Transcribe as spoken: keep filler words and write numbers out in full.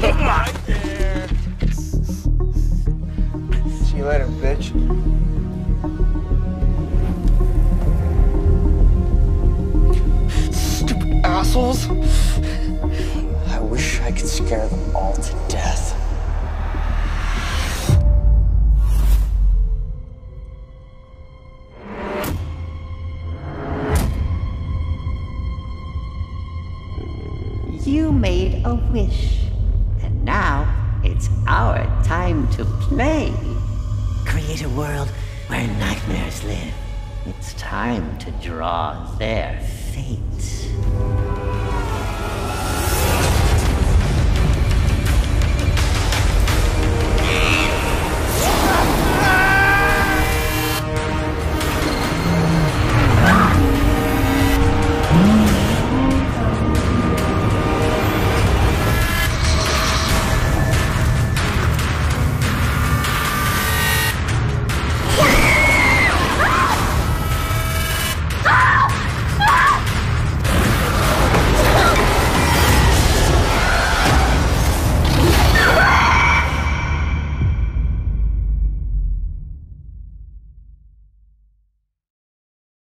Right there. See you later, bitch. Stupid assholes. I wish I could scare them all to death. You made a wish, and now it's our time to play. Create a world where nightmares live. It's time to draw their fate.